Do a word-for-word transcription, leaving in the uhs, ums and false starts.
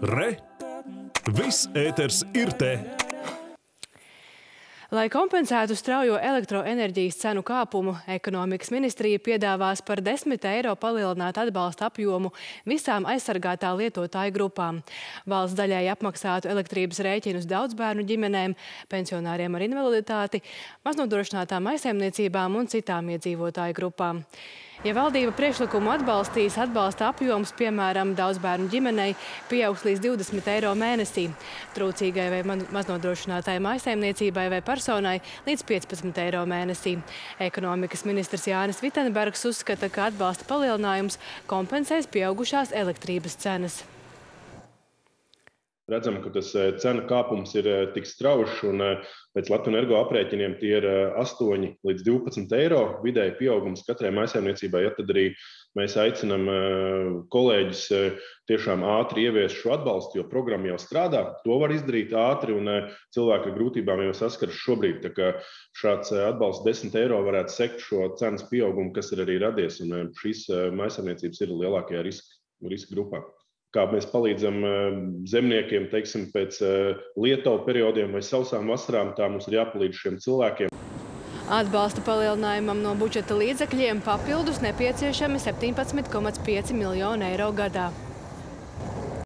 Re! Viss ēters ir te! Lai kompensētu straujo elektroenerģijas cenu kāpumu, ekonomikas ministrija piedāvās par desmit eiro palielināt atbalsta apjomu visām aizsargātā lietotāju grupām. Valsts daļai apmaksātu elektrības rēķinus daudzbērnu ģimenēm, pensionāriem ar invaliditāti, maznodrošinātām maisaimniecībām un citām iedzīvotāju grupām. Ja valdība priekšlikumu atbalstīs, atbalsta apjoms, piemēram, daudzbērnu ģimenei, pieaugs līdz divdesmit eiro mēnesī, trūcīgai vai maznodrošinātai maisaimniecībai vai personai līdz piecpadsmit eiro mēnesī. Ekonomikas ministrs Jānis Vitenbergs uzskata, ka atbalsta palielinājums kompensēs pieaugušās elektrības cenas. Redzam, ka tas cenu kāpums ir tik straušs, un pēc Latvenergo aprēķiniem tie ir astoņi līdz divpadsmit eiro vidēji pieaugums katrai maisaimniecībai. Ja, tad arī mēs aicinam kolēģis tiešām ātri ieviest šo atbalstu, jo programma jau strādā. To var izdarīt ātri, un cilvēki ar grūtībām jau saskaras šobrīd. Tā kā šāds atbalsts desmit eiro varētu sekt šo cenas pieaugumu, kas ir arī radies, un šīs maisaimniecības ir lielākajā riska, riska grupā. Kā mēs palīdzam zemniekiem, teiksim, pēc lietavu periodiem vai sausām vasarām, tā mums ir jāpalīdz šiem cilvēkiem. Atbalsta palielinājumam no budžeta līdzekļiem papildus nepieciešami septiņpadsmit komats pieci miljoni eiro gadā.